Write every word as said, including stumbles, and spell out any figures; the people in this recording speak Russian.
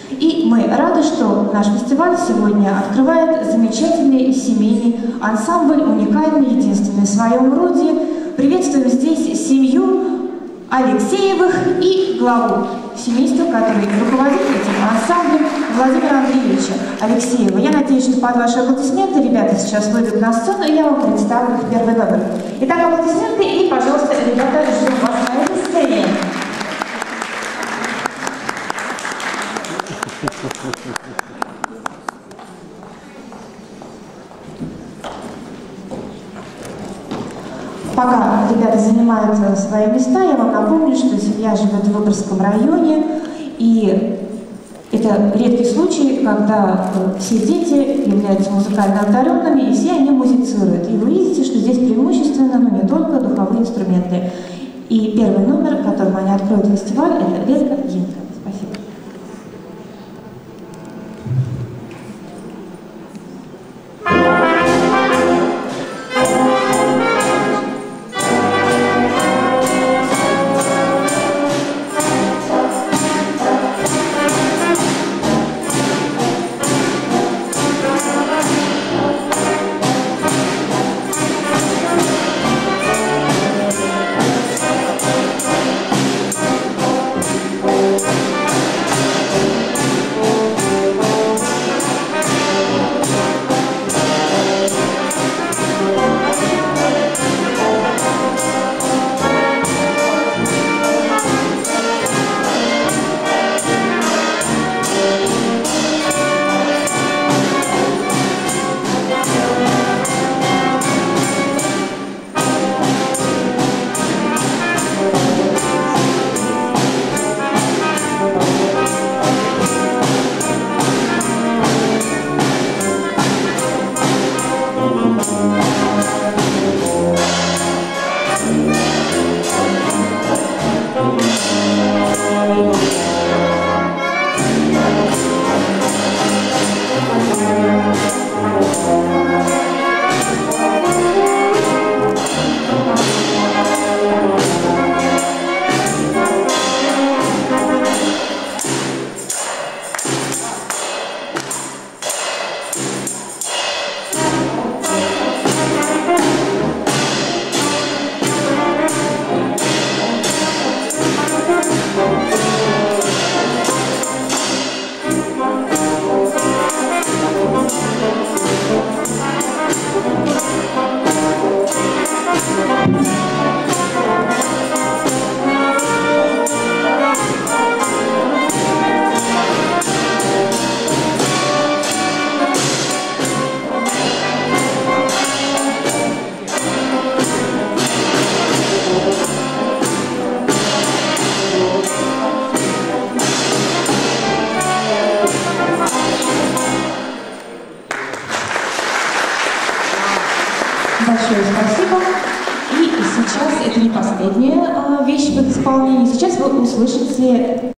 И мы рады, что наш фестиваль сегодня открывает замечательный семейный ансамбль, уникальный, единственный в своем роде. Приветствуем здесь семью Алексеевых и главу семейства, который руководит этим ансамблем, Владимира Андреевича Алексеева. Я надеюсь, что под ваши аплодисменты ребята сейчас выйдут на сцену, и я вам представлю их первый номер. Итак, аплодисменты, и, пожалуйста, ребята, ждем вас на этой сцене. Пока ребята занимают свои места, я вам напомню, что семья живет в Выборгском районе, и это редкий случай, когда все дети являются музыкально одаренными, и все они музицируют. И вы видите, что здесь преимущественно, но не только, духовые инструменты. И первый номер, которым они откроют фестиваль, это Летка, Енька. Спасибо. Большое спасибо. И сейчас, это не последняя вещь в исполнении, сейчас вы услышите